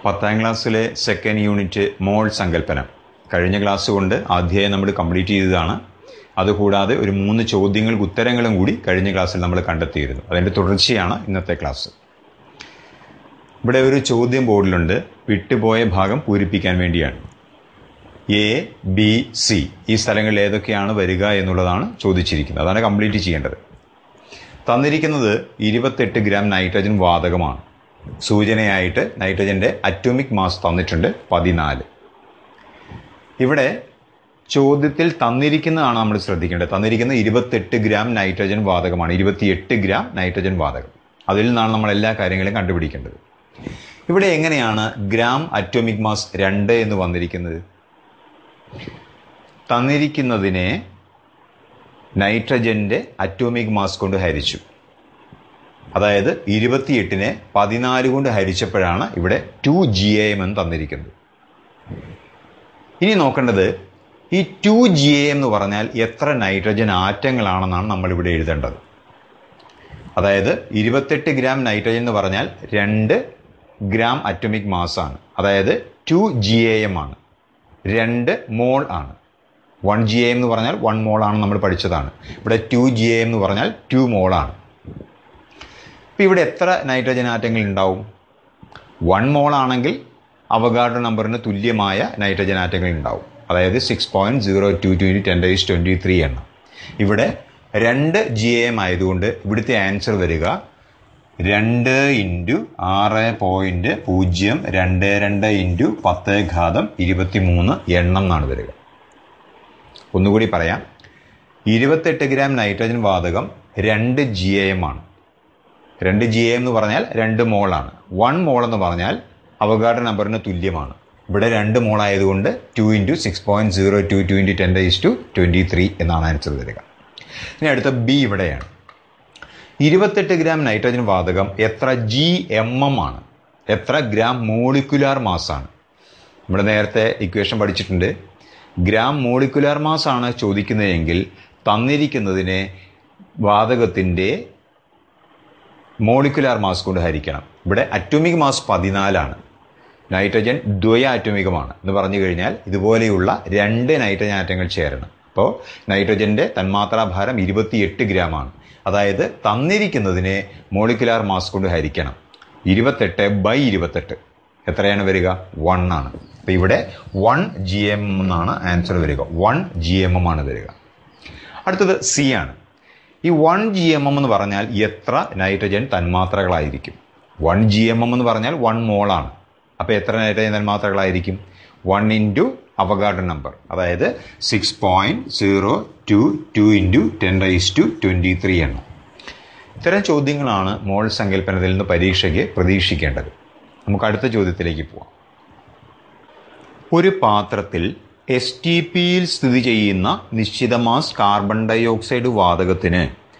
10ാം ക്ലാസ്സിലെ second unit മോൾ സങ്കല്പനം കഴിഞ്ഞ class കൊണ്ട് അധ്യായം നമ്മൾ കംപ്ലീറ്റ് ചെയ്തതാണ്. അതുകൂടാതെ ഒരു 3 ചോദ്യങ്ങൾക്ക് ഉത്തരങ്ങളും കൂടി കഴിഞ്ഞ ക്ലാസ്സിൽ നമ്മൾ കണ്ടെത്തിയിരുന്നു. അതിൻ്റെ തുടർച്ചയാണ് ഇന്നത്തെ ക്ലാസ്. ഇവിടെ ഒരു ചോദ്യം ബോർഡിലുണ്ട്, വിട്ടുപോയ ഭാഗം പൂരിപ്പിക്കാൻ വേണ്ടിയാണ്. എ, ബി, സി ഈ സ്ഥലങ്ങളിൽ ഏതൊക്കെയാണ് വരിക എന്നുള്ളതാണ് ചോദിച്ചിരിക്കുന്നത്. അതാണ് കംപ്ലീറ്റ് ചെയ്യേണ്ടത്. തന്നിരിക്കുന്നത് 28 ഗ്രാം നൈട്രജൻ വാതകമാണ്. സൂചനയായിട്ട് നൈട്രജൻ്റെ അറ്റോമിക് മാസ് തന്നിട്ടുണ്ട് 14. ഇവിടെ ചോദ്യത്തിൽ തന്നിരിക്കുന്നതാണ് നമ്മൾ ശ്രദ്ധിക്കേണ്ടത്. തന്നിരിക്കുന്നത് 28 ഗ്രാം നൈട്രജൻ വാതകമാണ്. 28 ഗ്രാം നൈട്രജൻ വാതകം. അതിൽ നിന്നാണ് നമ്മൾ എല്ലാ കാര്യങ്ങളും കണ്ടുപിടിക്കേണ്ടത്. ഇവിടെ എങ്ങനെയാണ് ഗ്രാം അറ്റോമിക് മാസ് 2 എന്ന് വന്നിരിക്കുന്നത്? തന്നിരിക്കുന്നതിനെ നൈട്രജൻ്റെ അറ്റോമിക് മാസ് കൊണ്ട് ഹരിച്ചു. അതായത് 28നെ 14 കൊണ്ട് ഹരിച്ചപ്പോഴാണ് ഇവിടെ 2GAM എന്ന് തന്നിരിക്കുന്നത്. ഇനി നോക്കേണ്ടത് ഈ 2GAM എന്ന് പറഞ്ഞാൽ എത്ര നൈട്രജൻ ആറ്റങ്ങളാണെന്നാണ് നമ്മളിവിടെ എഴുതേണ്ടത്. അതായത് 28 ഗ്രാം നൈട്രജൻ എന്ന് പറഞ്ഞാൽ 2 ഗ്രാം അറ്റോമിക് മാസാണ്. അതായത് 2GAM ആണ്, 2 മോൾ ആണ്. 1GAM എന്ന് പറഞ്ഞാൽ 1 മോൾ ആണ്, നമ്മൾ പഠിച്ചതാണ്. ഇവിടെ 2GAM എന്ന് പറഞ്ഞാൽ 2 മോളാണ്. അപ്പോൾ ഇവിടെ എത്ര നൈട്രജൻ ആറ്റങ്ങൾ ഉണ്ടാവും? 1 മോൾ ആണെങ്കിൽ അവഗാഡ്രോ നമ്പറിന് തുല്യമായ നൈട്രജൻ ആറ്റങ്ങൾ ഉണ്ടാവും. അതായത് 6.022 × 10⁻23 എണ്ണം. ഇവിടെ 2GAM ആയതുകൊണ്ട് ഇവിടുത്തെ ആൻസർ വരിക 2 × 6.022 × 10⁻23 എണ്ണം എന്നാണ് വരിക. ഒന്നുകൂടി പറയാം, 28 ഗ്രാം നൈട്രജൻ വാതകം 2GAM ആണ്. 2GAM എന്ന് പറഞ്ഞാൽ 2 മോളാണ്. 1 മോൾ എന്ന് പറഞ്ഞാൽ അവഗാഡ്രോ നമ്പറിന് തുല്യമാണ്. ഇവിടെ 2 മോൾ ആയതുകൊണ്ട് 2 × 6.022 × 10⁻23 എന്നാണ് ആൻസർ വരിക. ഇനി അടുത്ത ബി ഇവിടെയാണ്. 28 ഗ്രാം നൈട്രജൻ വാതകം എത്ര GMM ആണ്? എത്ര ഗ്രാം മോളിക്കുലാർ മാസാണ്? നമ്മൾ നേരത്തെ ഇക്വേഷൻ പഠിച്ചിട്ടുണ്ട്. ഗ്രാം മോളിക്കുലാർ മാസ് ആണ് ചോദിക്കുന്നതെങ്കിൽ തന്നിരിക്കുന്നതിനെ വാതകത്തിൻ്റെ മോളിക്കുലാർ മാസ് കൊണ്ട് ഹരിക്കണം. ഇവിടെ അറ്റോമിക് മാസ് 14 ആണ്. നൈട്രജൻ ദ്വയാറ്റോമികമാണ് എന്ന് പറഞ്ഞു കഴിഞ്ഞാൽ ഇതുപോലെയുള്ള 2 നൈട്രജൻ ആറ്റങ്ങൾ ചേരണം. അപ്പോൾ നൈട്രജൻ്റെ തന്മാത്രാഭാരം 28 ഗ്രാമാണ്. അതായത് തന്നിരിക്കുന്നതിനെ മോളിക്കുലാർ മാസ് കൊണ്ട് ഹരിക്കണം. 28/28 എത്രയാണ് വരിക? 1 ആണ്. അപ്പോൾ ഇവിടെ 1GM എന്നാണ് ആൻസർ വരിക. 1GMM ആണ് വരിക. അടുത്തത് സി ആണ്. ഈ 1GMM എന്ന് പറഞ്ഞാൽ എത്ര നൈട്രജൻ തന്മാത്രകളായിരിക്കും? 1GMM എന്ന് പറഞ്ഞാൽ 1 മോളാണ്. അപ്പോൾ എത്ര നൈട്രജൻ തന്മാത്രകളായിരിക്കും? 1 × അവഗാഡ്രോ നമ്പർ, അതായത് 6.022 × 10⁻23 എണ്ണം. ഇത്തരം ചോദ്യങ്ങളാണ് മോൾ സങ്കല്പനത്തിൽ നിന്ന് പരീക്ഷയ്ക്ക് പ്രതീക്ഷിക്കേണ്ടത്. നമുക്ക് അടുത്ത ചോദ്യത്തിലേക്ക് പോവാം. ഒരു പാത്രത്തിൽ STPയിൽ സ്ഥിതി ചെയ്യുന്ന നിശ്ചിത മാസ് കാർബൺ ഡൈ ഓക്സൈഡ് വാതകത്തിന്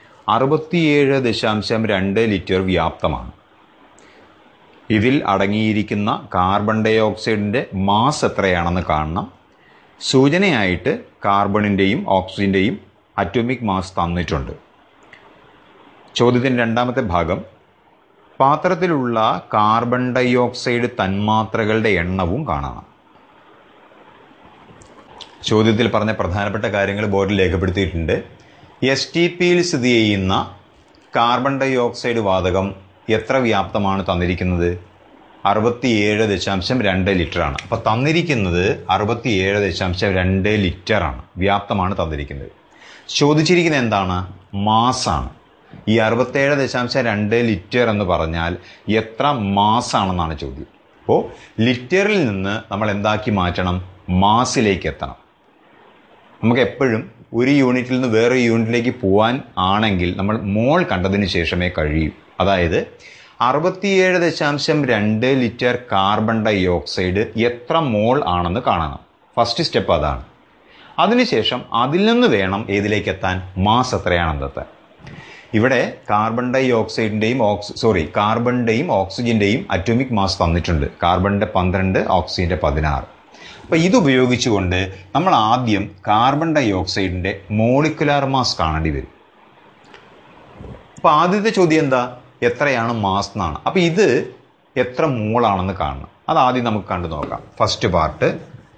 67.2 ലിറ്റർ വ്യാപ്തമാണ്. ഇതിൽ അടങ്ങിയിരിക്കുന്ന കാർബൺ ഡൈ ഓക്സൈഡിൻ്റെ മാസ് എത്രയാണെന്ന് കാണണം. സൂചനയായിട്ട് കാർബണിൻ്റെയും ഓക്സിജൻ്റെയും അറ്റോമിക് മാസ് തന്നിട്ടുണ്ട്. ചോദ്യത്തിൻ്റെ രണ്ടാമത്തെ ഭാഗം, പാത്രത്തിലുള്ള കാർബൺ ഡൈ ഓക്സൈഡ് തന്മാത്രകളുടെ എണ്ണവും കാണണം. ചോദ്യത്തിൽ പറഞ്ഞ പ്രധാനപ്പെട്ട കാര്യങ്ങൾ ബോർഡിൽ രേഖപ്പെടുത്തിയിട്ടുണ്ട്. STPയിൽ സ്ഥിതി ചെയ്യുന്ന കാർബൺ ഡൈ ഓക്സൈഡ് വാതകം എത്ര വ്യാപ്തമാണ് തന്നിരിക്കുന്നത്? 67.2 ലിറ്ററാണ്. അപ്പോൾ തന്നിരിക്കുന്നത് 67.2 ലിറ്ററാണ്, വ്യാപ്തമാണ് തന്നിരിക്കുന്നത്. ചോദിച്ചിരിക്കുന്നത് എന്താണ്? മാസാണ്. ഈ 67.2 ലിറ്റർ എന്ന് പറഞ്ഞാൽ എത്ര മാസാണെന്നാണ് ചോദ്യം. അപ്പോൾ ലിറ്ററിൽ നിന്ന് നമ്മൾ എന്താക്കി മാറ്റണം? മാസിലേക്ക് എത്തണം. നമുക്ക് എപ്പോഴും ഒരു യൂണിറ്റിൽ നിന്ന് വേറൊരു യൂണിറ്റിലേക്ക് പോകാൻ ആണെങ്കിൽ നമ്മൾ മോൾ കണ്ടതിന് ശേഷമേ കഴിയൂ. അതായത് 67.2 ലിറ്റർ കാർബൺ ഡൈ ഓക്സൈഡ് എത്ര മോൾ ആണെന്ന് കാണണം. ഫസ്റ്റ് സ്റ്റെപ്പ് അതാണ്. അതിനുശേഷം അതിൽ നിന്ന് വേണം ഏതിലേക്ക് എത്താൻ? മാസ് എത്രയാണെന്നെത്താൻ. ഇവിടെ കാർബണിൻ്റെയും ഓക്സിജൻ്റെയും അറ്റോമിക് മാസ് തന്നിട്ടുണ്ട്. കാർബണിൻ്റെ 12, ഓക്സിജൻ്റെ 16. അപ്പോൾ ഇതുപയോഗിച്ചുകൊണ്ട് നമ്മൾ ആദ്യം കാർബൺ ഡൈ ഓക്സൈഡിൻ്റെ മോളിക്കുലാർ മാസ് കാണേണ്ടി വരും. അപ്പോൾ ആദ്യത്തെ ചോദ്യം എന്താ? എത്രയാണ് മാസ് എന്നാണ്. അപ്പോൾ ഇത് എത്ര മോളാണെന്ന് കാണണം. അതാദ്യം നമുക്ക് കണ്ടു നോക്കാം. ഫസ്റ്റ് പാർട്ട്,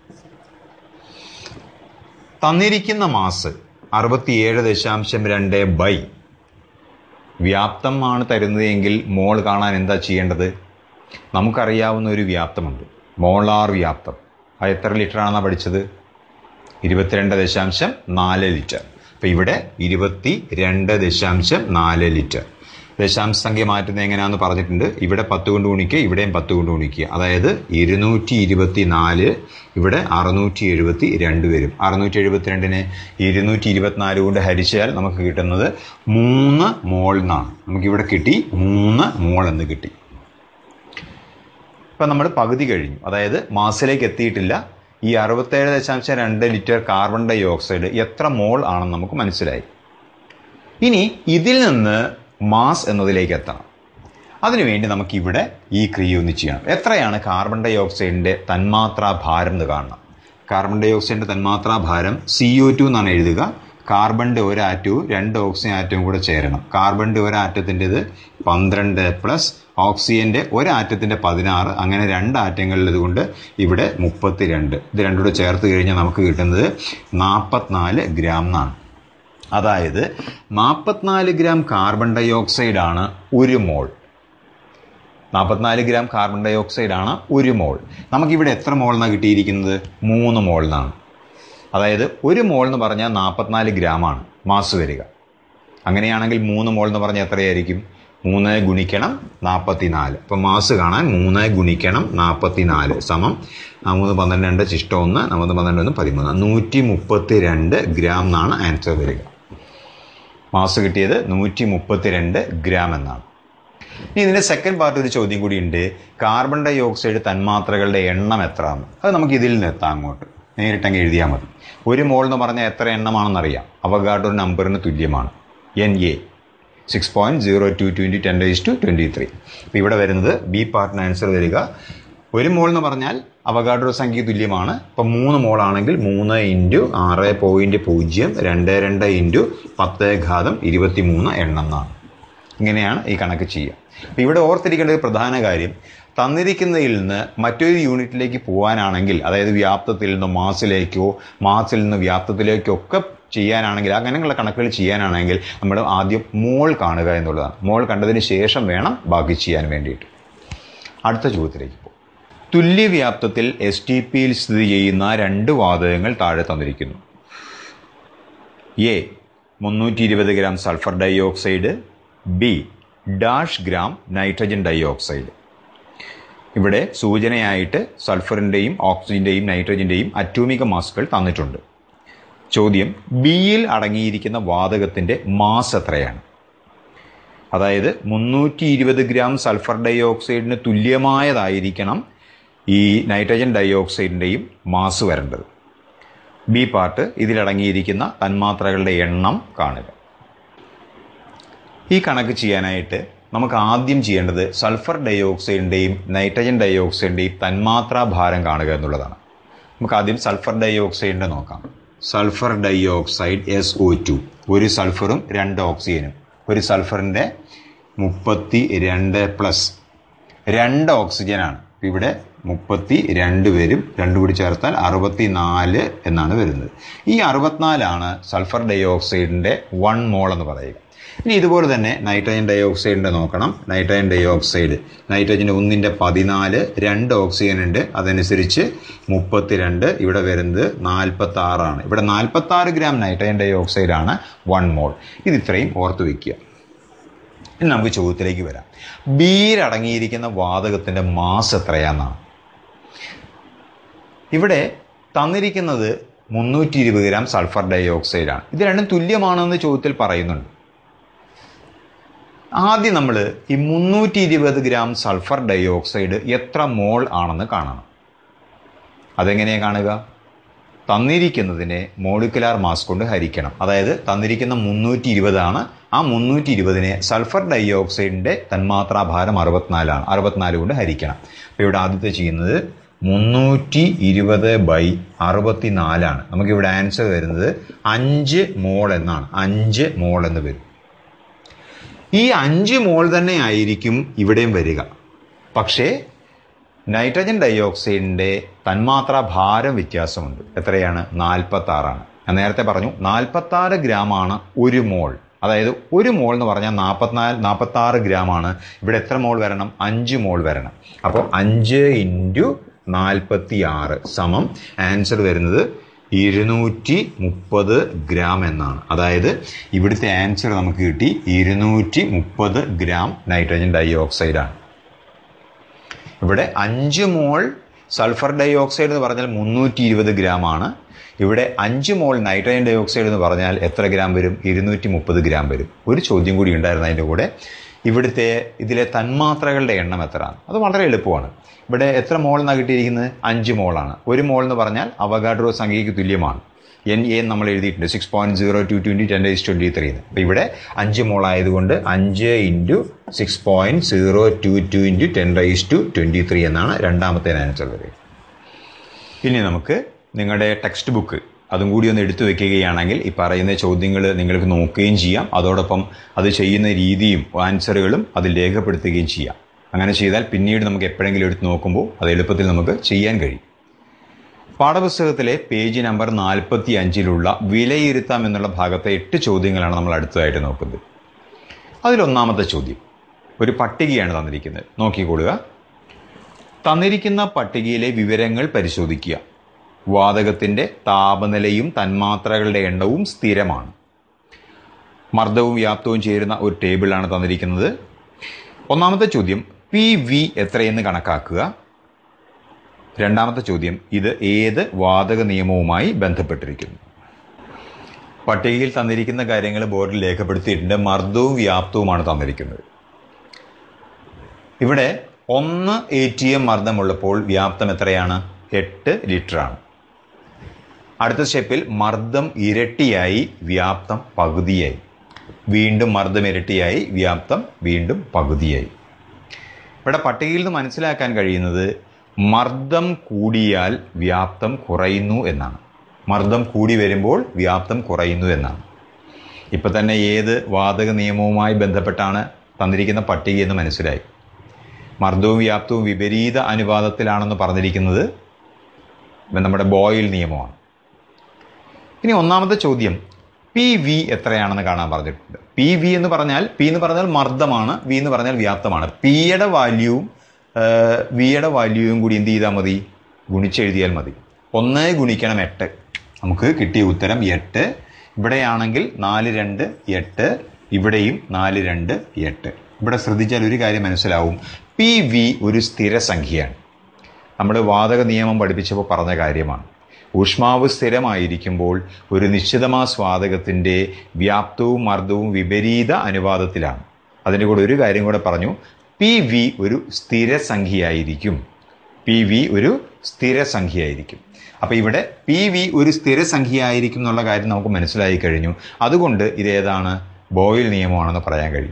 തന്നിരിക്കുന്ന മാസ് 67.2 ബൈ വ്യാപ്തമാണ് തരുന്നതെങ്കിൽ മോൾ കാണാൻ എന്താ ചെയ്യേണ്ടത്? നമുക്കറിയാവുന്ന ഒരു വ്യാപ്തമുണ്ട്, മോളാർ വ്യാപ്തം. അത് എത്ര ലിറ്റർ ആണെന്നാണ് പഠിച്ചത്? 22.4 ലിറ്റർ. അപ്പം ഇവിടെ 22.4 ലിറ്റർ. ദശാംശ സംഖ്യ മാറ്റുന്നത് എങ്ങനെയാണെന്ന് പറഞ്ഞിട്ടുണ്ട്. ഇവിടെ 10 കൊണ്ട് ഗുണിക്കുക, ഇവിടെയും 10 കൊണ്ട് ഗുണിക്കുക. അതായത് 224, ഇവിടെ 672 വരും. 672നെ 224 കൊണ്ട് ഹരിച്ചാൽ നമുക്ക് കിട്ടുന്നത് 3 മോൾ എന്നാണ്. നമുക്കിവിടെ കിട്ടി 3 മോൾ എന്ന് കിട്ടി. ഇപ്പം നമ്മൾ പകുതി കഴിഞ്ഞു, അതായത് മാസിലേക്ക് എത്തിയിട്ടില്ല. ഈ 67.2 ലിറ്റർ കാർബൺ ഡൈ ഓക്സൈഡ് എത്ര മോൾ ആണെന്ന് നമുക്ക് മനസ്സിലായി. ഇനി ഇതിൽ നിന്ന് മാസ് എന്നതിലേക്ക് എത്തണം. അതിനുവേണ്ടി നമുക്കിവിടെ ഈ ക്രിയ ഒന്ന് ചെയ്യണം. എത്രയാണ് കാർബൺ ഡൈ ഓക്സൈഡിൻ്റെ തന്മാത്രാ ഭാരം എന്ന് കാണണം. കാർബൺ ഡൈ ഓക്സൈഡിൻ്റെ തന്മാത്രാ ഭാരം CO2 എന്നാണ് എഴുതുക. കാർബണിൻ്റെ ഒരു ആറ്റവും 2 ഓക്സിജൻ ആറ്റവും കൂടെ ചേരണം. കാർബണിൻ്റെ ഒരു ആറ്റത്തിൻ്റെത് 12 പ്ലസ് ഓക്സിജൻ്റെ ഒരു ആറ്റത്തിൻ്റെ 16, അങ്ങനെ 2 ആറ്റങ്ങളിലത് കൊണ്ട് ഇവിടെ 32. ഇത് രണ്ടും കൂടെ ചേർത്ത് കഴിഞ്ഞാൽ നമുക്ക് കിട്ടുന്നത് 44 ഗ്രാം എന്നാണ്. അതായത് 44 ഗ്രാം കാർബൺ ഡൈ ഓക്സൈഡാണ് 1 മോൾ. 44 ഗ്രാം കാർബൺ ഡൈ ഓക്സൈഡാണ് 1 മോൾ. നമുക്കിവിടെ എത്ര മോൾ എന്നാണ് കിട്ടിയിരിക്കുന്നത്? 3 മോൾ എന്നാണ്. അതായത് 1 മോൾ എന്ന് പറഞ്ഞാൽ 44 ഗ്രാമാണ് മാസ് വരിക. അങ്ങനെയാണെങ്കിൽ 3 മോൾ എന്ന് പറഞ്ഞാൽ എത്രയായിരിക്കും? 3 ഗുണിക്കണം 44. അപ്പം മാസ് കാണാൻ 3 ഗുണിക്കണം 44 സമം 3 12 ശിഷ്ടം 1, 4 12 13, 132 ഗ്രാം എന്നാണ് ആൻസർ വരിക. മാസ് കിട്ടിയത് 132 ഗ്രാം എന്നാണ്. ഇനി ഇതിൻ്റെ സെക്കൻഡ് പാർട്ട് ഒരു ചോദ്യം കൂടിയുണ്ട്. കാർബൺ ഡൈ ഓക്സൈഡ് തന്മാത്രകളുടെ എണ്ണം എത്രയാണ്? അത് നമുക്ക് ഇതിൽ നിന്ന് എത്താം, അങ്ങോട്ട് നേരിട്ടങ്ങ് എഴുതിയാൽ മതി. 1 മോൾ എന്ന് പറഞ്ഞാൽ എത്ര എണ്ണമാണെന്നറിയാം. അവഗാഡ്രോ നമ്പറിന് തുല്യമാണ്, Na 6.022 × 10⁻23. അപ്പോൾ ഇവിടെ വരുന്നത് ബി പാർട്ടിന് ആൻസർ വരിക 1 മോൾ എന്ന് പറഞ്ഞാൽ അവഗാഡ്രോ സംഖ്യ തുല്യമാണ്. അപ്പം 3 മോൾ ആണെങ്കിൽ 3 × 6.022 × 10⁻23 എണ്ണം എന്നാണ്. ഇങ്ങനെയാണ് ഈ കണക്ക് ചെയ്യുക. അപ്പോൾ ഇവിടെ ഓർത്തിരിക്കേണ്ട ഒരു പ്രധാന കാര്യം, തന്നിരിക്കുന്നതിൽ നിന്ന് മറ്റൊരു യൂണിറ്റിലേക്ക് പോകാനാണെങ്കിൽ, അതായത് വ്യാപ്തത്തിൽ നിന്ന് മാസിലേക്കോ മാസിൽ നിന്ന് വ്യാപ്തത്തിലേക്കോ ഒക്കെ ചെയ്യാനാണെങ്കിൽ, അങ്ങനെയുള്ള കണക്കുകൾ ചെയ്യാനാണെങ്കിൽ നമ്മൾ ആദ്യം മോൾ കാണുക എന്നുള്ളതാണ്. മോൾ കണ്ടതിന് ശേഷം വേണം ബാക്കി ചെയ്യാൻ വേണ്ടിയിട്ട്. അടുത്ത ചോദ്യത്തിലേക്ക് പോകും. തുല്യവ്യാപ്തത്തിൽ STPയിൽ സ്ഥിതി ചെയ്യുന്ന 2 വാതകങ്ങൾ താഴെ തന്നിരിക്കുന്നു. A 320 gram sulphur dioxide, B -gram nitrogen dioxide. ഇവിടെ സൂചനയായിട്ട് സൾഫറിൻ്റെയും ഓക്സിജൻ്റെയും നൈട്രജൻ്റെയും അറ്റോമിക മാസുകൾ തന്നിട്ടുണ്ട്. ചോദ്യം, ബിയിൽ അടങ്ങിയിരിക്കുന്ന വാതകത്തിൻ്റെ മാസ് എത്രയാണ്? അതായത് 320 ഗ്രാം സൾഫർ ഡൈ ഓക്സൈഡിന് തുല്യമായതായിരിക്കണം ഈ നൈട്രജൻ ഡൈ ഓക്സൈഡിൻ്റെയും മാസ് വരേണ്ടത്. ബി പാർട്ട്, ഇതിലടങ്ങിയിരിക്കുന്ന തന്മാത്രകളുടെ എണ്ണം കാണുക. ഈ കണക്ക് ചെയ്യാനായിട്ട് നമുക്ക് ആദ്യം ചെയ്യേണ്ടത് സൾഫർ ഡൈ ഓക്സൈഡിൻ്റെയും നൈട്രജൻ ഡൈ ഓക്സൈഡിൻ്റെയും തന്മാത്രാ ഭാരം കാണുക എന്നുള്ളതാണ്. നമുക്ക് ആദ്യം സൾഫർ ഡൈ ഓക്സൈഡിൻ്റെ നോക്കാം. സൾഫർ ഡൈ ഓക്സൈഡ് SO2, 1 സൾഫറും 2 ഓക്സിജനും. ഒരു സൾഫറിൻ്റെ 32 പ്ലസ് 2 ഓക്സിജനാണ്. ഇവിടെ 32 വരും, 2 കൂടി ചേർത്താൽ 64 എന്നാണ് വരുന്നത്. ഈ 64 സൾഫർ ഡൈ ഓക്സൈഡിൻ്റെ 1 മോൾ എന്ന് പറയുക. ഇനി ഇതുപോലെ തന്നെ നൈട്രജൻ ഡൈ ഓക്സൈഡിൻ്റെ നോക്കണം. നൈട്രജൻ ഡൈ ഓക്സൈഡ്, നൈട്രജൻ 1ൻ്റെ 14, 2 ഓക്സിജൻ ഉണ്ട്, അതനുസരിച്ച് 32, ഇവിടെ വരുന്നത് 46. ഇവിടെ 46 ഗ്രാം നൈട്രജൻ ഡൈ ഓക്സൈഡാണ് 1 മോൾ. ഇത് ഇത്രയും ഓർത്ത് വയ്ക്കുക. ഇനി നമുക്ക് ചോദ്യത്തിലേക്ക് വരാം. ബിയിൽ അടങ്ങിയിരിക്കുന്ന വാതകത്തിൻ്റെ മാസ് എത്രയാണെന്നാണ്. ഇവിടെ തന്നിരിക്കുന്നത് 320 ഗ്രാം സൾഫർ ഡൈ ഓക്സൈഡാണ്. ഇത് രണ്ടും തുല്യമാണെന്ന് ചോദ്യത്തിൽ പറയുന്നുണ്ട്. ആദ്യം നമ്മൾ ഈ 320 ഗ്രാം സൾഫർ ഡൈ ഓക്സൈഡ് എത്ര മോൾ ആണെന്ന് കാണണം. അതെങ്ങനെയാണ് കാണുക? തന്നിരിക്കുന്നതിനെ മോളിക്കുലാർ മാസ് കൊണ്ട് ഹരിക്കണം. അതായത് തന്നിരിക്കുന്ന 320 ആണ്. ആ 320നെ സൾഫർ ഡൈ ഓക്സൈഡിൻ്റെ തന്മാത്രാ ഭാരം 64 ആണ്. 64 കൊണ്ട് ഹരിക്കണം. അപ്പോൾ ഇവിടെ ആദ്യത്തെ ചെയ്യുന്നത് 320/64 ആണ്. നമുക്കിവിടെ ആൻസർ വരുന്നത് 5 മോൾ എന്നാണ്. 5 മോൾ എന്ന് വരും. ഈ 5 മോൾ തന്നെ ആയിരിക്കും ഇവിടെയും വരിക. പക്ഷേ നൈട്രജൻ ഡയോക്സൈഡിൻ്റെ തന്മാത്രാ ഭാരം വ്യത്യാസമുണ്ട്. എത്രയാണ്? 46ആണ്. ഞാൻ നേരത്തെ പറഞ്ഞു 46 ഗ്രാമാണ് ഒരു മോൾ. അതായത് ഒരു മോൾ എന്ന് പറഞ്ഞാൽ 46 ഗ്രാമാണ്. ഇവിടെ എത്ര മോൾ വരണം? 5 മോൾ വരണം. അപ്പോൾ 5 × 46 സമം ആൻസർ വരുന്നത് 230 ഗ്രാം എന്നാണ്. അതായത് ഇവിടുത്തെ ആൻസർ നമുക്ക് കിട്ടി 230 ഗ്രാം നൈട്രജൻ ഡയോക്സൈഡാണ്. ഇവിടെ 5 മോൾ സൾഫർ ഡയോക്സൈഡ് എന്ന് പറഞ്ഞാൽ 320 ഗ്രാമാണ്. ഇവിടെ 5 മോൾ നൈട്രജൻ ഡയോക്സൈഡ് എന്ന് പറഞ്ഞാൽ എത്ര ഗ്രാം വരും? 230 ഗ്രാം വരും. ഒരു ചോദ്യം കൂടി ഉണ്ടായിരുന്നു അതിൻ്റെ കൂടെ. ഇതിലെ തന്മാത്രകളുടെ എണ്ണം എത്രയാണ്? അത് വളരെ എളുപ്പമാണ്. ഇവിടെ എത്ര മോൾ എന്നാണ് കിട്ടിയിരിക്കുന്നത്? 5 മോളാണ്. ഒരു മോൾ എന്ന് പറഞ്ഞാൽ അവഗാഡ്രോ സംഖ്യയ്ക്ക് തുല്യമാണ്. NA നമ്മൾ എഴുതിയിട്ടുണ്ട് 6.022 × 10⁻23 എന്ന്. അപ്പോൾ ഇവിടെ 5 മോൾ ആയതുകൊണ്ട് 5 × 6.022 × 10⁻23 എന്നാണ് രണ്ടാമത്തെ ആൻസർ വരിക. ഇനി നമുക്ക് നിങ്ങളുടെ ടെക്സ്റ്റ് ബുക്ക് അതും കൂടി ഒന്ന് എടുത്തു വെക്കുകയാണെങ്കിൽ ഈ പറയുന്ന ചോദ്യങ്ങൾ നിങ്ങൾക്ക് നോക്കുകയും ചെയ്യാം. അതോടൊപ്പം അത് ചെയ്യുന്ന രീതിയും ആൻസറുകളും അതിൽ രേഖപ്പെടുത്തുകയും ചെയ്യാം. അങ്ങനെ ചെയ്താൽ പിന്നീട് നമുക്ക് എപ്പോഴെങ്കിലും എടുത്ത് നോക്കുമ്പോൾ അത് എളുപ്പത്തിൽ നമുക്ക് ചെയ്യാൻ കഴിയും. പാഠപുസ്തകത്തിലെ പേജ് നമ്പർ 45 വിലയിരുത്താം എന്നുള്ള ഭാഗത്തെ 8 ചോദ്യങ്ങളാണ് നമ്മൾ അടുത്തതായിട്ട് നോക്കുന്നത്. അതിലൊന്നാമത്തെ ചോദ്യം ഒരു പട്ടികയാണ് തന്നിരിക്കുന്നത്. നോക്കിക്കൊള്ളുക. തന്നിരിക്കുന്ന പട്ടികയിലെ വിവരങ്ങൾ പരിശോധിക്കുക. വാതകത്തിൻ്റെ താപനിലയും തന്മാത്രകളുടെ എണ്ണവും സ്ഥിരമാണ്. മർദ്ദവും വ്യാപ്തവും ചേരുന്ന ഒരു ടേബിളാണ് തന്നിരിക്കുന്നത്. ഒന്നാമത്തെ ചോദ്യം PV എത്രയെന്ന് കണക്കാക്കുക. രണ്ടാമത്തെ ചോദ്യം ഇത് ഏത് വാതക നിയമവുമായി ബന്ധപ്പെട്ടിരിക്കുന്നു. പട്ടികയിൽ തന്നിരിക്കുന്ന കാര്യങ്ങൾ ബോർഡിൽ രേഖപ്പെടുത്തിയിട്ടുണ്ട്. മർദ്ദവും വ്യാപ്തവുമാണ് തന്നിരിക്കുന്നത്. ഇവിടെ 1 ATM മർദ്ദമുള്ളപ്പോൾ വ്യാപ്തം എത്രയാണ്? 8 ലിറ്ററാണ്. അടുത്ത സ്റ്റെപ്പിൽ മർദ്ദം ഇരട്ടിയായി വ്യാപ്തം പകുതിയായി. വീണ്ടും മർദ്ദം ഇരട്ടിയായി വ്യാപ്തം വീണ്ടും പകുതിയായി. ഇവിടെ പട്ടികയിൽ നിന്ന് മനസ്സിലാക്കാൻ കഴിയുന്നത് മർദ്ദം കൂടിയാൽ വ്യാപ്തം കുറയുന്നു എന്നാണ്. മർദ്ദം കൂടി വരുമ്പോൾ വ്യാപ്തം കുറയുന്നു എന്നാണ്. ഇപ്പം തന്നെ ഏത് വാതക നിയമവുമായി ബന്ധപ്പെട്ടാണ് തന്നിരിക്കുന്ന പട്ടികയെന്ന് മനസ്സിലായി. മർദ്ദവും വ്യാപ്തവും വിപരീത അനുപാതത്തിലാണെന്ന് പറഞ്ഞിരിക്കുന്നത് നമ്മുടെ ബോയിൽ നിയമമാണ്. ഇനി ഒന്നാമത്തെ ചോദ്യം PV എത്രയാണെന്ന് കാണാൻ പറഞ്ഞിട്ടുണ്ട്. PV എന്ന് പറഞ്ഞാൽ P എന്ന് പറഞ്ഞാൽ മർദ്ദമാണ്, V എന്ന് പറഞ്ഞാൽ വ്യാപ്തമാണ്. Pയുടെ വാല്യൂവും Vയുടെ വാല്യൂവും കൂടി എന്ത് ചെയ്താൽ മതി? ഗുണിച്ചെഴുതിയാൽ മതി. 1 × 8. നമുക്ക് കിട്ടിയ ഉത്തരം 8. ഇവിടെയാണെങ്കിൽ 4 2 8. ഇവിടെയും 4 2 8. ഇവിടെ ശ്രദ്ധിച്ചാൽ ഒരു കാര്യം മനസ്സിലാവും. PV ഒരു സ്ഥിരസംഖ്യയാണ്. നമ്മൾ വാതക നിയമം പഠിപ്പിച്ചപ്പോൾ പറഞ്ഞ കാര്യമാണ്. ഊഷ്മാവ് സ്ഥിരമായിരിക്കുമ്പോൾ ഒരു നിശ്ചിത മാസ് വാതകത്തിൻ്റെ വ്യാപ്തവും മർദ്ദവും വിപരീത അനുപാതത്തിലാണ്. അതിൻ്റെ കൂടെ ഒരു കാര്യം കൂടെ പറഞ്ഞു. PV ഒരു സ്ഥിരസംഖ്യയായിരിക്കും. PV ഒരു സ്ഥിരസംഖ്യയായിരിക്കും. അപ്പോൾ ഇവിടെ PV ഒരു സ്ഥിരസംഖ്യയായിരിക്കും എന്നുള്ള കാര്യം നമുക്ക് മനസ്സിലായി കഴിഞ്ഞു. അതുകൊണ്ട് ഇതേതാണ്? ബോയിൽ നിയമമാണെന്ന് പറയാൻ കഴിയും.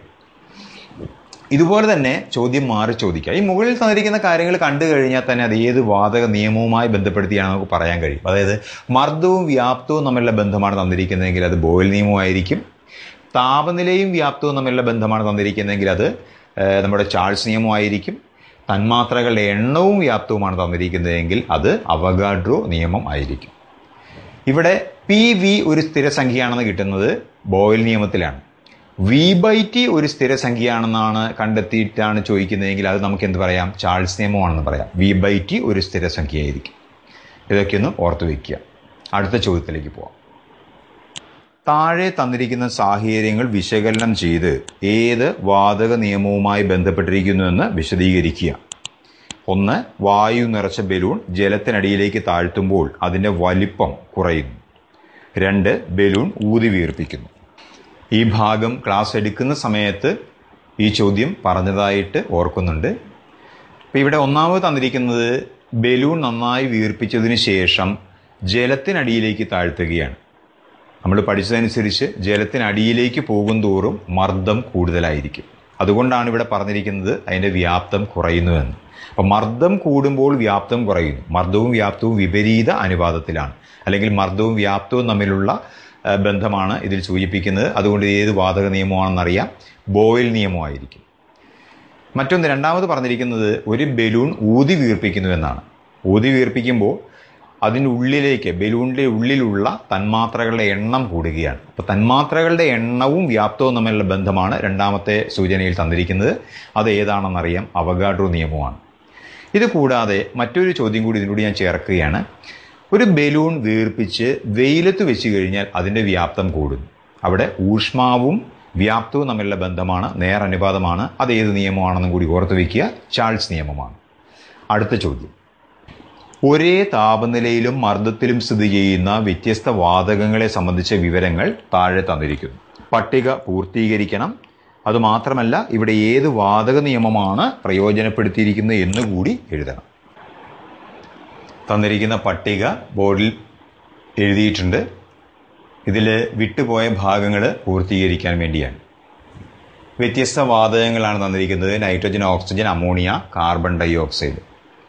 ഇതുപോലെ തന്നെ ചോദ്യം മാറി ചോദിക്കുക. ഈ മുകളിൽ തന്നിരിക്കുന്ന കാര്യങ്ങൾ കണ്ടു കഴിഞ്ഞാൽ തന്നെ അത് ഏത് വാതക നിയമവുമായി ബന്ധപ്പെടുത്തിയാണ് നമുക്ക് പറയാൻ കഴിയും. അതായത് മർദ്ദവും വ്യാപ്തവും തമ്മിലുള്ള ബന്ധമാണ് തന്നിരിക്കുന്നതെങ്കിൽ അത് ബോയിൽ നിയമമായിരിക്കും. താപനിലയും വ്യാപ്തവും തമ്മിലുള്ള ബന്ധമാണ് തന്നിരിക്കുന്നതെങ്കിൽ അത് നമ്മുടെ ചാൾസ് നിയമമായിരിക്കും. തന്മാത്രകളുടെ എണ്ണവും വ്യാപ്തവുമാണ് തന്നിരിക്കുന്നതെങ്കിൽ അത് അവഗാഡ്രോ നിയമം ആയിരിക്കും. ഇവിടെ PV ഒരു സ്ഥിരസംഖ്യയാണെന്ന് കിട്ടുന്നത് ബോയിൽ നിയമത്തിലാണ്. V/T ഒരു സ്ഥിരസംഖ്യയാണെന്നാണ് കണ്ടെത്തിയിട്ടാണ് ചോദിക്കുന്നതെങ്കിൽ അത് നമുക്ക് എന്ത് പറയാം? ചാൾസ് നിയമമാണെന്ന് പറയാം. V/T ഒരു സ്ഥിരസംഖ്യയായിരിക്കും. ഇതൊക്കെ ഒന്ന് ഓർത്തു വയ്ക്കുക. അടുത്ത ചോദ്യത്തിലേക്ക് പോവാം. താഴെ തന്നിരിക്കുന്ന സാഹചര്യങ്ങൾ വിശകലനം ചെയ്ത് ഏത് വാതക നിയമവുമായി ബന്ധപ്പെട്ടിരിക്കുന്നുവെന്ന് വിശദീകരിക്കുക. 1. വായു നിറച്ച ബലൂൺ ജലത്തിനടിയിലേക്ക് താഴ്ത്തുമ്പോൾ അതിൻ്റെ വലിപ്പം കുറയുന്നു. 2. ബലൂൺ ഊതി വീർപ്പിക്കുന്നു. ഈ ഭാഗം ക്ലാസ് എടുക്കുന്ന സമയത്ത് ഈ ചോദ്യം പറഞ്ഞതായിട്ട് ഓർക്കുന്നുണ്ട്. അപ്പോൾ ഇവിടെ ഒന്നാമത് തന്നിരിക്കുന്നത് ബലൂൺ നന്നായി വീർപ്പിച്ചതിന് ശേഷം ജലത്തിനടിയിലേക്ക് താഴ്ത്തുകയാണ്. നമ്മൾ പഠിച്ചതനുസരിച്ച് ജലത്തിനടിയിലേക്ക് പോകും തോറും മർദ്ദം കൂടുതലായിരിക്കും. അതുകൊണ്ടാണ് ഇവിടെ പറഞ്ഞിരിക്കുന്നത് അതിൻ്റെ വ്യാപ്തം കുറയുന്നുവെന്ന്. അപ്പോൾ മർദ്ദം കൂടുമ്പോൾ വ്യാപ്തം കുറയുന്നു. മർദ്ദവും വ്യാപ്തവും വിപരീത അനുപാതത്തിലാണ്, അല്ലെങ്കിൽ മർദ്ദവും വ്യാപ്തവും തമ്മിലുള്ള ബന്ധമാണ് ഇതിൽ സൂചിപ്പിക്കുന്നത്. അതുകൊണ്ട് ഏത് വാതക നിയമമാണെന്നറിയാം? ബോയിൽ നിയമമായിരിക്കും. മറ്റൊന്ന്, രണ്ടാമത് പറഞ്ഞിരിക്കുന്നത് ഒരു ബലൂൺ ഊതി വീർപ്പിക്കുന്നു എന്നാണ്. ഊതി വീർപ്പിക്കുമ്പോൾ അതിൻ്റെ ഉള്ളിലേക്ക്, ബലൂണിൻ്റെ ഉള്ളിലുള്ള തന്മാത്രകളുടെ എണ്ണം കൂടുകയാണ്. അപ്പോൾ തന്മാത്രകളുടെ എണ്ണവും വ്യാപ്തവും തമ്മിലുള്ള ബന്ധമാണ് രണ്ടാമത്തെ സൂചനയിൽ തന്നിരിക്കുന്നത്. അത് ഏതാണെന്നറിയാം, അവഗാഡ്രോ നിയമമാണ്. ഇത് കൂടാതെ മറ്റൊരു ചോദ്യം കൂടി ഇതിലൂടെ ഞാൻ ചേർക്കുകയാണ്. ഒരു ബലൂൺ വീർപ്പിച്ച് വെയിലത്ത് വെച്ച് കഴിഞ്ഞാൽ അതിൻ്റെ വ്യാപ്തം കൂടുന്നു. അവിടെ ഊഷ്മാവും വ്യാപ്തവും തമ്മിലുള്ള ബന്ധമാണ്, നേരനുപാതമാണ്. അത് ഏത് നിയമമാണെന്നും കൂടി ഓർത്ത് വയ്ക്കുക, ചാൾസ് നിയമമാണ്. അടുത്ത ചോദ്യം, ഒരേ താപനിലയിലും മർദ്ദത്തിലും സ്ഥിതി ചെയ്യുന്ന വ്യത്യസ്ത വാതകങ്ങളെ സംബന്ധിച്ച വിവരങ്ങൾ താഴെ തന്നിരിക്കുന്നു. പട്ടിക പൂർത്തീകരിക്കണം. അതുമാത്രമല്ല, ഇവിടെ ഏത് വാതക നിയമമാണ് പ്രയോജനപ്പെടുത്തിയിരിക്കുന്നത് എന്നുകൂടി എഴുതണം. തന്നിരിക്കുന്ന പട്ടിക ബോർഡിൽ എഴുതിയിട്ടുണ്ട്. ഇതിൽ വിട്ടുപോയ ഭാഗങ്ങൾ പൂർത്തീകരിക്കാൻ വേണ്ടിയാണ്. വ്യത്യസ്ത വാതകങ്ങളാണ് തന്നിരിക്കുന്നത്: nitrogen, oxygen, ammonia, carbon dioxide.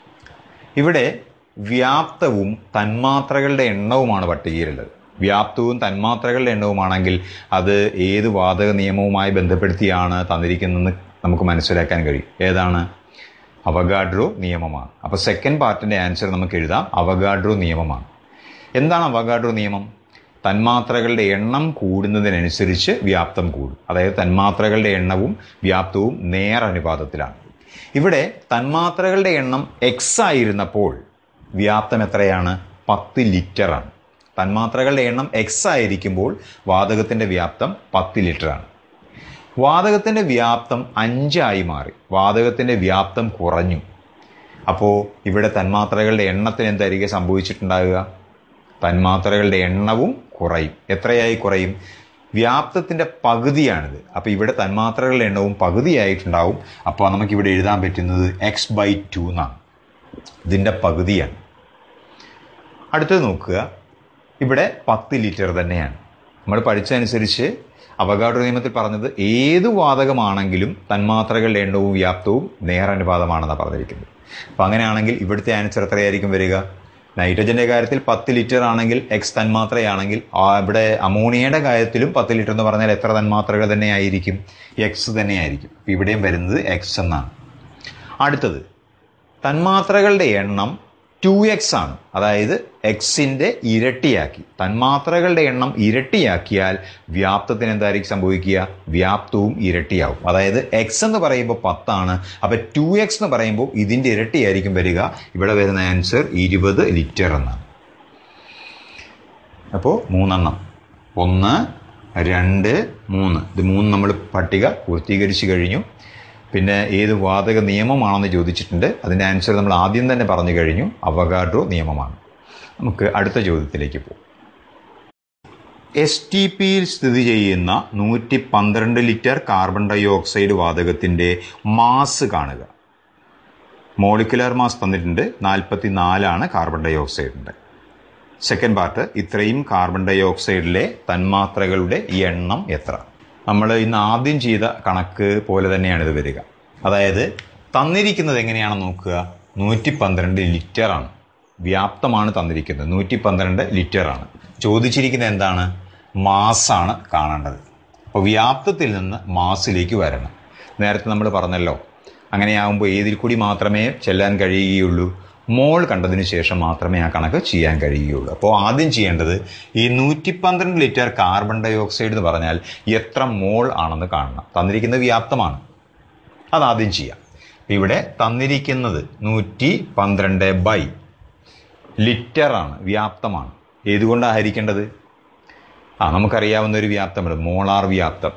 ഇവിടെ വ്യാപ്തവും തന്മാത്രകളുടെ എണ്ണവുമാണ് പട്ടികയിലുള്ളത്. വ്യാപ്തവും തന്മാത്രകളുടെ എണ്ണവുമാണെങ്കിൽ അത് ഏത് വാതക നിയമവുമായി ബന്ധപ്പെടുത്തിയാണ് തന്നിരിക്കുന്നതെന്ന് നമുക്ക് മനസ്സിലാക്കാൻ കഴിയും. ഏതാണ്? അവഗാഡ്രോ നിയമമാണ്. അപ്പോൾ സെക്കൻഡ് പാർട്ടിൻ്റെ ആൻസർ നമുക്ക് എഴുതാം, അവഗാഡ്രോ നിയമമാണ്. എന്താണ് അവഗാഡ്രോ നിയമം? തന്മാത്രകളുടെ എണ്ണം കൂടുന്നതിനനുസരിച്ച് വ്യാപ്തം കൂടും. അതായത് തന്മാത്രകളുടെ എണ്ണവും വ്യാപ്തവും നേരനുപാതത്തിലാണ്. ഇവിടെ തന്മാത്രകളുടെ എണ്ണം എക്സ് ആയിരുന്നപ്പോൾ വ്യാപ്തം എത്രയാണ്? 10 ലിറ്ററാണ്. തന്മാത്രകളുടെ എണ്ണം എക്സ് ആയിരിക്കുമ്പോൾ വാതകത്തിൻ്റെ വ്യാപ്തം 10 ലിറ്ററാണ്. വാതകത്തിൻ്റെ വ്യാപ്തം 5 ആയി മാറി. വാതകത്തിൻ്റെ വ്യാപ്തം കുറഞ്ഞു. അപ്പോൾ ഇവിടെ തന്മാത്രകളുടെ എണ്ണത്തിന് എന്തായിരിക്കും സംഭവിച്ചിട്ടുണ്ടാകുക? തന്മാത്രകളുടെ എണ്ണവും കുറയും. എത്രയായി കുറയും? വ്യാപ്തത്തിൻ്റെ പകുതിയാണിത്. അപ്പോൾ ഇവിടെ തന്മാത്രകളുടെ എണ്ണവും പകുതിയായിട്ടുണ്ടാവും. അപ്പോൾ നമുക്കിവിടെ എഴുതാൻ പറ്റുന്നത് x/2 എന്നാണ്. ഇതിൻ്റെ പകുതിയാണ്. അടുത്തത് നോക്കുക, ഇവിടെ 10 ലിറ്റർ തന്നെയാണ്. നമ്മൾ പഠിച്ചതനുസരിച്ച് അവഗാഡ്രോ നിയമത്തിൽ പറഞ്ഞത് ഏത് വാതകമാണെങ്കിലും തന്മാത്രകളുടെ എണ്ണവും വ്യാപ്തവും നേരനുപാതമാണെന്നാണ് പറഞ്ഞിരിക്കുന്നത്. അപ്പം അങ്ങനെയാണെങ്കിൽ ഇവിടുത്തെ ആൻസർ എത്രയായിരിക്കും വരിക? നൈട്രജൻ്റെ കാര്യത്തിൽ 10 ലിറ്റർ ആണെങ്കിൽ എക്സ് തന്മാത്രയാണെങ്കിൽ ഇവിടെ അമോണിയയുടെ കാര്യത്തിലും 10 ലിറ്റർ എന്ന് പറഞ്ഞാൽ എത്ര തന്മാത്രകൾ തന്നെയായിരിക്കും? എക്സ് തന്നെയായിരിക്കും. അപ്പം ഇവിടെയും വരുന്നത് എക്സ് എന്നാണ്. അടുത്തത്, തന്മാത്രകളുടെ എണ്ണം 2x ആണ്. അതായത് എക്സിൻ്റെ ഇരട്ടിയാക്കി. തന്മാത്രകളുടെ എണ്ണം ഇരട്ടിയാക്കിയാൽ വ്യാപ്തത്തിന് എന്തായിരിക്കും സംഭവിക്കുക? വ്യാപ്തവും ഇരട്ടിയാവും. അതായത് എക്സ് എന്ന് പറയുമ്പോൾ 10 ആണ്. അപ്പോൾ 2x എന്ന് പറയുമ്പോൾ ഇതിൻ്റെ ഇരട്ടിയായിരിക്കും വരിക. ഇവിടെ വരുന്ന ആൻസർ 20 ലിറ്റർ എന്നാണ്. അപ്പോൾ 3 എണ്ണം, 1, 2, 3. ഇത് 3 നമ്മൾ പട്ടിക പൂർത്തീകരിച്ചു കഴിഞ്ഞു. പിന്നെ ഏത് വാതക നിയമമാണെന്ന് ചോദിച്ചിട്ടുണ്ട്. അതിൻ്റെ ആൻസർ നമ്മൾ ആദ്യം തന്നെ പറഞ്ഞു കഴിഞ്ഞു, അവഗാഡ്രോ നിയമമാണ്. നമുക്ക് അടുത്ത ചോദ്യത്തിലേക്ക് പോകും. STPയിൽ സ്ഥിതി ചെയ്യുന്ന 112 ലിറ്റർ കാർബൺ ഡൈ ഓക്സൈഡ് വാതകത്തിൻ്റെ മാസ് കാണുക. മോളിക്കുലർ മാസ് തന്നിട്ടുണ്ട്, 44 കാർബൺ ഡൈ ഓക്സൈഡിൻ്റെ. സെക്കൻഡ് പാർട്ട്, ഇത്രയും കാർബൺ ഡൈ ഓക്സൈഡിലെ തന്മാത്രകളുടെ എണ്ണം എത്ര? നമ്മൾ ഇന്ന് ആദ്യം ചെയ്ത കണക്ക് പോലെ തന്നെയാണ് ഇത് വരിക. അതായത് തന്നിരിക്കുന്നത് എങ്ങനെയാണെന്ന് നോക്കുക. 112 ലിറ്ററാണ് വ്യാപ്തമാണ് തന്നിരിക്കുന്നത്. 112 ലിറ്ററാണ്. ചോദിച്ചിരിക്കുന്നത് എന്താണ്? മാസാണ് കാണേണ്ടത്. അപ്പോൾ വ്യാപ്തത്തിൽ നിന്ന് മാസിലേക്ക് വരണം. നേരത്തെ നമ്മൾ പറഞ്ഞല്ലോ, അങ്ങനെയാകുമ്പോൾ ഏതിൽ കൂടി മാത്രമേ ചെല്ലാൻ കഴിയുകയുള്ളൂ? മോൾ കണ്ടതിന് ശേഷം മാത്രമേ ആ കണക്ക് ചെയ്യാൻ കഴിയുകയുള്ളൂ. അപ്പോൾ ആദ്യം ചെയ്യേണ്ടത് ഈ 112 ലിറ്റർ കാർബൺ ഡൈ ഓക്സൈഡ് എന്ന് പറഞ്ഞാൽ എത്ര മോൾ ആണെന്ന് കാണണം. തന്നിരിക്കുന്നത് വ്യാപ്തമാണ്, അതാദ്യം ചെയ്യാം. ഇവിടെ തന്നിരിക്കുന്നത് 112 ലിറ്ററാണ്, വ്യാപ്തമാണ്. ഏതുകൊണ്ടാണ് ഹരിക്കേണ്ടത്? നമുക്കറിയാവുന്ന ഒരു വ്യാപ്തമുണ്ട്, മോളാർ വ്യാപ്തം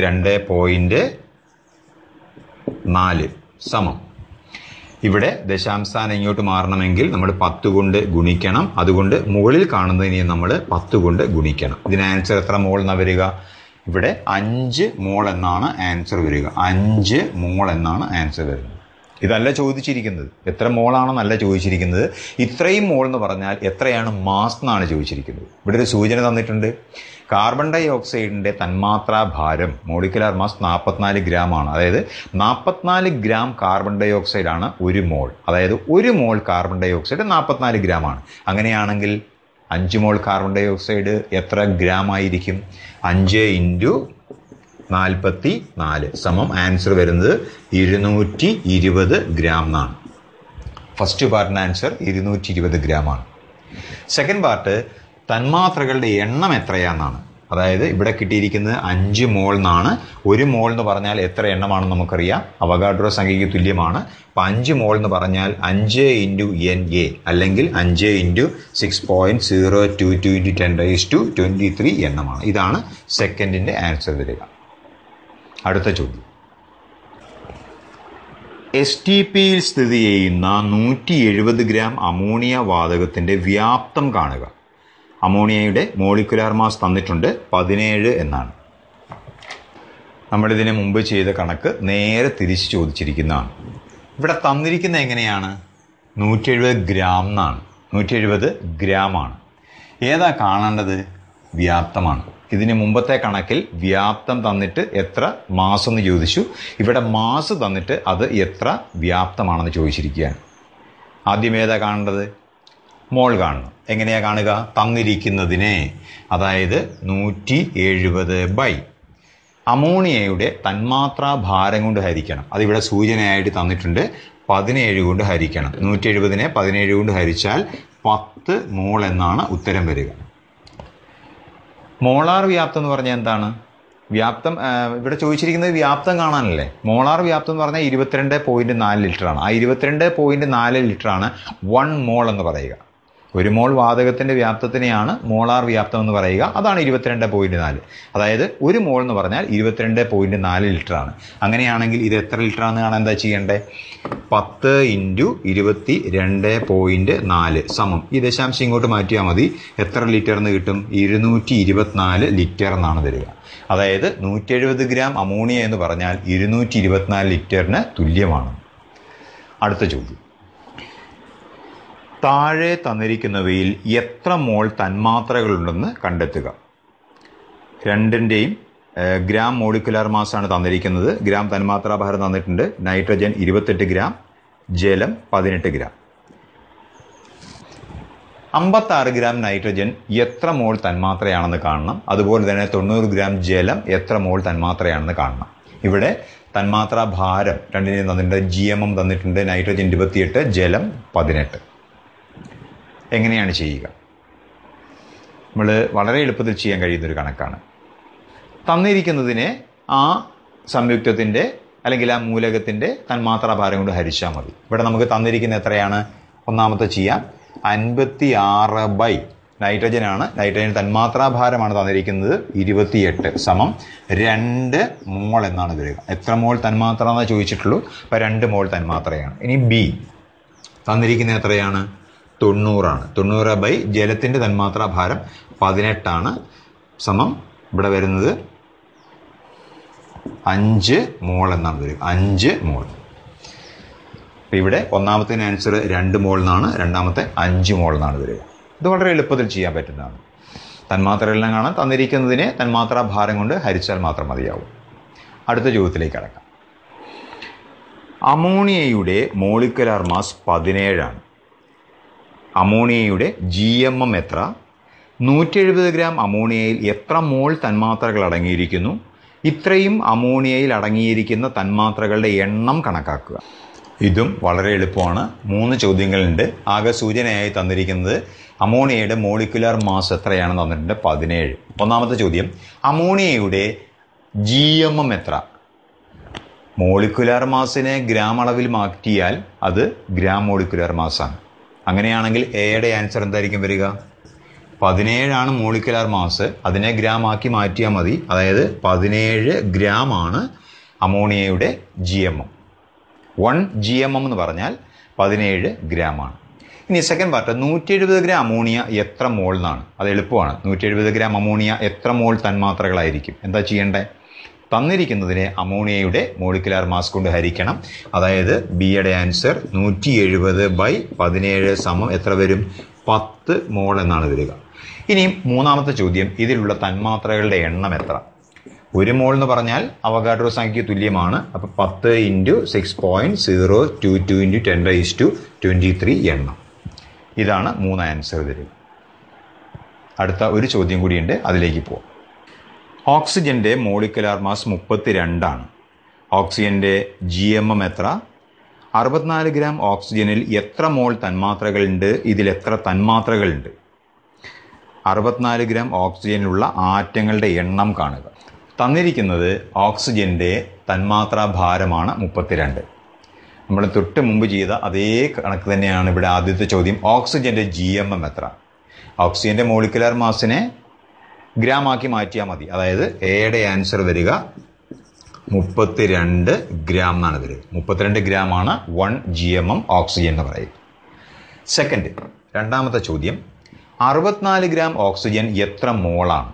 22.4 സമം. ഇവിടെ ദശാംശാനം ഇങ്ങോട്ട് മാറണമെങ്കിൽ നമ്മൾ 10 കൊണ്ട് ഗുണിക്കണം. അതുകൊണ്ട് മുകളിൽ കാണുന്നതിനെ നമ്മൾ 10 കൊണ്ട് ഗുണിക്കണം. ഇതിന് ആൻസർ എത്ര മോൾ എന്നാണ് വരിക? ഇവിടെ 5 മോൾ എന്നാണ് ആൻസർ വരിക. 5 മോൾ എന്നാണ് ആൻസർ വരുന്നത്. ഇതല്ല ചോദിച്ചിരിക്കുന്നത്, എത്ര മോളാണെന്നല്ല ചോദിച്ചിരിക്കുന്നത്. ഇത്രയും മോൾ എന്ന് പറഞ്ഞാൽ എത്രയാണ് മാസ് എന്നാണ് ചോദിച്ചിരിക്കുന്നത്. ഇവിടെ ഒരു സൂചന തന്നിട്ടുണ്ട്. കാർബൺ ഡൈ ഓക്സൈഡിൻ്റെ തന്മാത്രാ ഭാരം മോളിക്കുലാർ മാസ് 44 ഗ്രാം ആണ്. അതായത് 44 ഗ്രാം കാർബൺ ഡൈ ഓക്സൈഡാണ് 1 മോൾ. അതായത് 1 mole carbon dioxide 44 gram ആണ്. അങ്ങനെയാണെങ്കിൽ 5 മോൾ കാർബൺ ഡൈ ഓക്സൈഡ് എത്ര ഗ്രാം ആയിരിക്കും? 5 × 44 സമം ആൻസർ വരുന്നത് 220 ഗ്രാം എന്നാണ്. ഫസ്റ്റ് പാർട്ടിൻ്റെ ആൻസർ 220 ഗ്രാം ആണ്. സെക്കൻഡ് പാർട്ട് തന്മാത്രകളുടെ എണ്ണം എത്രയാണെന്നാണ്. അതായത് ഇവിടെ കിട്ടിയിരിക്കുന്നത് 5 മോൾ എന്നാണ്. 1 മോൾ എന്ന് പറഞ്ഞാൽ എത്ര എണ്ണമാണെന്ന് നമുക്കറിയാം, അവഗാഡ്രോ സംഖ്യയ്ക്ക് തുല്യമാണ്. അപ്പം 5 മോൾ എന്ന് പറഞ്ഞാൽ 5 × NA അല്ലെങ്കിൽ 5 × 6.022 × 10⁻23 എണ്ണമാണ്. ഇതാണ് സെക്കൻഡിൻ്റെ ആൻസർ വരിക. അടുത്ത ചോദ്യം, STPയിൽ സ്ഥിതി ചെയ്യുന്ന 170 ഗ്രാം അമോണിയ വാതകത്തിൻ്റെ വ്യാപ്തം കാണുക. അമോണിയയുടെ മോളിക്കുലാർ മാസ് തന്നിട്ടുണ്ട് 17 എന്നാണ്. നമ്മളിതിന് മുമ്പ് ചെയ്ത കണക്ക് നേരെ തിരിച്ച് ചോദിച്ചിരിക്കുന്നതാണ്. ഇവിടെ തന്നിരിക്കുന്ന എങ്ങനെയാണ്? 170 ഗ്രാം എന്നാണ്. 170 ഗ്രാമാണ്. ഏതാ കാണേണ്ടത്? വ്യാപ്തമാണ്. ഇതിന് മുമ്പത്തെ കണക്കിൽ വ്യാപ്തം തന്നിട്ട് എത്ര മാസ് എന്ന് ചോദിച്ചു. ഇവിടെ മാസ് തന്നിട്ട് അത് എത്ര വ്യാപ്തമാണെന്ന് ചോദിച്ചിരിക്കുകയാണ്. ആദ്യം ഏതാ കാണേണ്ടത്? മോൾ കാണണം. എങ്ങനെയാണ് കാണുക? തന്നിരിക്കുന്നതിനെ, അതായത് 170 അമോണിയയുടെ തന്മാത്രാ ഭാരം കൊണ്ട് ഹരിക്കണം. അതിവിടെ സൂചനയായിട്ട് തന്നിട്ടുണ്ട്. 17 കൊണ്ട് ഹരിക്കണം. 170നെ 17 കൊണ്ട് ഹരിച്ചാൽ 10 മോൾ എന്നാണ് ഉത്തരം വരിക. മോളാർ വ്യാപ്തം എന്ന് പറഞ്ഞാൽ എന്താണ്? വ്യാപ്തം ഇവിടെ ചോദിച്ചിരിക്കുന്നത് വ്യാപ്തം കാണാനല്ലേ. മോളാർ വ്യാപ്തം എന്ന് പറഞ്ഞാൽ 22.4 ലിറ്ററാണ്. ആ 22.4 ലിറ്ററാണ് 1 മോൾ എന്ന് പറയുക. 1 മോൾ വാതകത്തിൻ്റെ വ്യാപ്തത്തിനെയാണ് മോളാർ വ്യാപ്തം എന്ന് പറയുക. അതാണ് 22.4. അതായത് 1 മോൾ എന്ന് പറഞ്ഞാൽ 22.4 ലിറ്ററാണ്. അങ്ങനെയാണെങ്കിൽ ഇത് എത്ര ലിറ്ററാണെന്ന് കാണാൻ എന്താ ചെയ്യേണ്ടത്? 10 × 22.4 സമം ഈ ദശാംശം ഇങ്ങോട്ട് മാറ്റിയാൽ മതി. എത്ര ലിറ്റർ എന്ന് കിട്ടും? 224 ലിറ്റർ എന്നാണ് തരിക. അതായത് 170 ഗ്രാം അമോണിയ എന്ന് പറഞ്ഞാൽ 224 ലിറ്ററിന് തുല്യമാണ്. അടുത്ത ചോദ്യം, താഴെ തന്നിരിക്കുന്നവയിൽ എത്ര മോൾ തന്മാത്രകളുണ്ടെന്ന് കണ്ടെത്തുക. രണ്ടിൻ്റെയും ഗ്രാം മോളിക്കുലാർ മാസാണ് തന്നിരിക്കുന്നത്. ഗ്രാം തന്മാത്രാ ഭാരം തന്നിട്ടുണ്ട്. നൈട്രജൻ 28 ഗ്രാം, ജലം 18 ഗ്രാം. 56 ഗ്രാം നൈട്രജൻ എത്ര മോൾ തന്മാത്രയാണെന്ന് കാണണം. അതുപോലെ തന്നെ 90 ഗ്രാം ജലം എത്ര മോൾ തന്മാത്രയാണെന്ന് കാണണം. ഇവിടെ തന്മാത്രാ ഭാരം രണ്ടിനെയും തന്നിട്ടുണ്ട്. GMM തന്നിട്ടുണ്ട്. നൈട്രജൻ 28, ജലം 18. എങ്ങനെയാണ് ചെയ്യുക? നമ്മൾ വളരെ എളുപ്പത്തിൽ ചെയ്യാൻ കഴിയുന്നൊരു കണക്കാണ്. തന്നിരിക്കുന്നതിനെ ആ സംയുക്തത്തിൻ്റെ അല്ലെങ്കിൽ ആ മൂലകത്തിൻ്റെ തന്മാത്രാ ഭാരം കൊണ്ട് ഹരിച്ചാൽ മതി. ഇവിടെ നമുക്ക് തന്നിരിക്കുന്ന എത്രയാണ്? ഒന്നാമത്തെ ചെയ്യാം. 56 നൈട്രജനാണ്. നൈട്രജൻ തന്മാത്രാ ഭാരമാണ് തന്നിരിക്കുന്നത് 28 സമം 2 മോൾ എന്നാണ് വരിക. എത്ര മോൾ തന്മാത്ര എന്നാണ് ചോദിച്ചിട്ടുള്ളൂ. അപ്പോൾ 2 മോൾ തന്മാത്രയാണ്. ഇനി B തന്നിരിക്കുന്നത് എത്രയാണ്? 90 90 ജലത്തിൻ്റെ തന്മാത്രാ ഭാരം 18 സമം ഇവിടെ വരുന്നത് 5 മോൾ എന്നാണ് വരിക. 5 മോൾ. അപ്പം ഇവിടെ ഒന്നാമത്തെ ആൻസർ 2 മോൾ എന്നാണ്, രണ്ടാമത്തെ 5 മോൾ എന്നാണ് വരിക. ഇത് വളരെ എളുപ്പത്തിൽ ചെയ്യാൻ പറ്റുന്നതാണ്. തന്മാത്രകളെല്ലാം കാണാൻ തന്നിരിക്കുന്നതിനെ തന്മാത്രാ ഭാരം കൊണ്ട് ഹരിച്ചാൽ മാത്രം മതിയാവും. അടുത്ത ചോദ്യത്തിലേക്ക് കടക്കാം. അമോണിയയുടെ മോളിക്കുലാർ മാസ് 17 അമോണിയയുടെ GMM എത്ര? 170 ഗ്രാം അമോണിയയിൽ എത്ര മോൾ തന്മാത്രകൾ അടങ്ങിയിരിക്കുന്നു? ഇത്രയും അമോണിയയിൽ അടങ്ങിയിരിക്കുന്ന തന്മാത്രകളുടെ എണ്ണം കണക്കാക്കുക. ഇതും വളരെ എളുപ്പമാണ്. 3 ചോദ്യങ്ങളുണ്ട്. ആകെ സൂചനയായി തന്നിരിക്കുന്നത് അമോണിയയുടെ മോളിക്കുലാർ മാസ് എത്രയാണെന്ന് തന്നിട്ടുണ്ട് 17. ഒന്നാമത്തെ ചോദ്യം, അമോണിയയുടെ GMM എത്ര? മോളിക്കുലാർ മാസിനെ ഗ്രാം അളവിൽ മാറ്റിയാൽ അത് ഗ്രാം മോളിക്കുലാർ മാസാണ്. അങ്ങനെയാണെങ്കിൽ എയുടെ ആൻസർ എന്തായിരിക്കും വരിക? 17 മോളിക്കുലാർ മാസ്. അതിനെ ഗ്രാം ആക്കി മാറ്റിയാൽ മതി. അതായത് 17 ഗ്രാം ആണ് അമോണിയയുടെ GMM. 1 GMM എന്ന് പറഞ്ഞാൽ 17 ഗ്രാം ആണ്. ഇനി സെക്കൻഡ് പാർട്ട്, 170 ഗ്രാം അമോണിയ എത്ര മോൾ എന്നാണ്. അത് എളുപ്പമാണ്. 170 ഗ്രാം അമോണിയ എത്ര മോൾ തന്മാത്രകളായിരിക്കും? എന്താ ചെയ്യേണ്ടത്? തന്നിരിക്കുന്നതിനെ അമോണിയയുടെ മോളിക്കുലാർ മാസ് കൊണ്ട് ഹരിക്കണം. അതായത് ബിയുടെ ആൻസർ 170/17 സമം എത്ര വരും? 10 മോൾ എന്നാണ് വരിക. ഇനി മൂന്നാമത്തെ ചോദ്യം, ഇതിലുള്ള തന്മാത്രകളുടെ എണ്ണം എത്ര? 1 മോൾ എന്ന് പറഞ്ഞാൽ അവഗാഡ്രോ സംഖ്യയ്ക്ക് തുല്യമാണ്. അപ്പോൾ 10 × 6.022 × 10⁻23 എണ്ണം. ഇതാണ് 3 ആൻസർ വരിക. അടുത്ത ഒരു ചോദ്യം കൂടിയുണ്ട്, അതിലേക്ക് പോവാം. ഓക്സിജൻ്റെ മോളിക്കുലാർ മാസ് 32 ഓക്സിജൻ്റെ GMM എത്ര? 64 ഗ്രാം ഓക്സിജനിൽ എത്ര മോൾ തന്മാത്രകളുണ്ട്? ഇതിൽ എത്ര തന്മാത്രകളുണ്ട്? 64 ഗ്രാം ഓക്സിജനിലുള്ള ആറ്റങ്ങളുടെ എണ്ണം കാണുക. തന്നിരിക്കുന്നത് ഓക്സിജൻ്റെ തന്മാത്രാ ഭാരമാണ് 32. നമ്മൾ തൊട്ട് മുമ്പ് ചെയ്ത അതേ കണക്ക് തന്നെയാണ് ഇവിടെ ആദ്യത്തെ ചോദ്യം. ഓക്സിജൻ്റെ GMM എത്ര? ഓക്സിജൻ്റെ മോളിക്കുലാർ മാസിനെ ഗ്രാം ആക്കി മാറ്റിയാൽ മതി. അതായത് എയുടെ ആൻസർ വരിക 32 ഗ്രാം എന്നാണ് വരിക. 32 ഗ്രാം ആണ് 1 GMM ഓക്സിജൻ എന്ന് പറയുന്നത്. സെക്കൻഡ്, രണ്ടാമത്തെ ചോദ്യം, 64 ഗ്രാം ഓക്സിജൻ എത്ര മോളാണ്?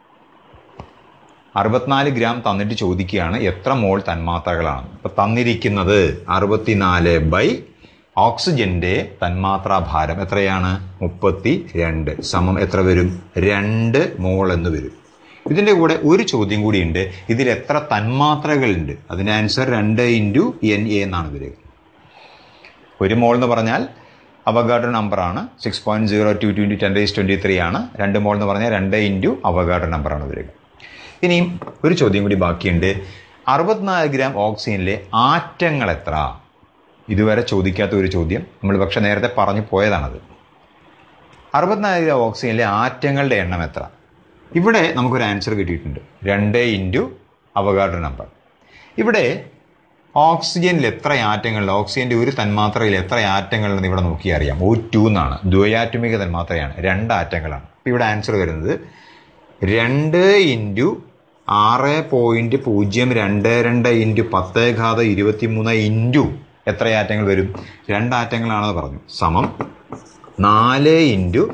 64 ഗ്രാം തന്നിട്ട് ചോദിക്കുകയാണ് എത്ര മോൾ തന്മാത്രകളാണ്. ഇപ്പം തന്നിരിക്കുന്നത് 64 ബൈ ഓക്സിജന്റെ തന്മാത്രാ ഭാരം എത്രയാണ്? 32 സമം എത്ര വരും? 2 മോൾ എന്ന് വരും. ഇതിൻ്റെ കൂടെ ഒരു ചോദ്യം കൂടിയുണ്ട്, ഇതിൽ എത്ര തന്മാത്രകളുണ്ട്? അതിൻ്റെ ആൻസർ 2 ഇൻറ്റു NA എന്നാണ് വരിക. 1 മോൾ എന്ന് പറഞ്ഞാൽ അവഗാഡ്രോ നമ്പറാണ്, 6.022 × 10⁻23 ആണ്. 2 മോൾ എന്ന് പറഞ്ഞാൽ 2 ഇൻറ്റു അവഗാഡ്രോ നമ്പറാണ് വരിക. ഇനിയും ഒരു ചോദ്യം കൂടി ബാക്കിയുണ്ട്, 64 ഗ്രാം ഓക്സിജനിലെ ആറ്റങ്ങൾ എത്ര? ഇതുവരെ ചോദിക്കാത്ത ഒരു ചോദ്യം, നമ്മൾ പക്ഷെ നേരത്തെ പറഞ്ഞു പോയതാണത്. 64 ഗ്രാം ഓക്സിജനിലെ ആറ്റങ്ങളുടെ എണ്ണം എത്ര? ഇവിടെ നമുക്കൊരു ആൻസർ കിട്ടിയിട്ടുണ്ട്, 2 ഇൻറ്റു അവഗാഡ്രോ നമ്പർ. ഇവിടെ ഓക്സിജനിൽ എത്ര ആറ്റങ്ങളുണ്ട്? ഓക്സിജന്റെ ഒരു തന്മാത്രയിൽ എത്ര ആറ്റങ്ങളുണ്ടെന്ന് ഇവിടെ നോക്കിയാൽ അറിയാം. O2 എന്നാണ്, ദ്വയാറ്റമിക തന്മാത്രയാണ്, 2 ആറ്റങ്ങളാണ്. അപ്പോൾ ഇവിടെ ആൻസർ വരുന്നത് 2 ഇൻറ്റു 6.022 ഇൻറ്റു 10⁻23 ഇൻറ്റു എത്ര ആറ്റങ്ങൾ വരും? 2 ആറ്റങ്ങളാണെന്ന് പറഞ്ഞു. സമം 4 ഇൻറ്റു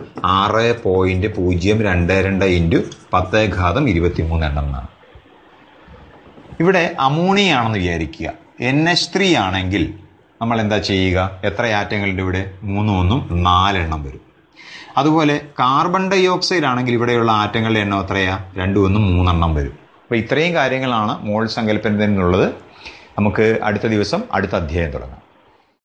6.022 ഇൻറ്റു 10⁻23 എണ്ണം എന്നാണ്. ഇവിടെ അമോണിയ ആണെന്ന് വിചാരിക്കുക. NH3 ആണെങ്കിൽ നമ്മൾ എന്താ ചെയ്യുക? എത്ര ആറ്റങ്ങളുണ്ട് ഇവിടെ? 3 1 4 എണ്ണം വരും. അതുപോലെ കാർബൺ ഡൈ ഓക്സൈഡ് ആണെങ്കിൽ ഇവിടെയുള്ള ആറ്റങ്ങളുടെ എണ്ണം എത്രയാ? 2 1 3 എണ്ണം വരും. അപ്പോൾ ഇത്രയും കാര്യങ്ങളാണ് മോൾ സങ്കല്പനത്തിൽ നിന്നുള്ളത്. നമുക്ക് അടുത്ത ദിവസം അടുത്ത അധ്യായം തുടങ്ങാം.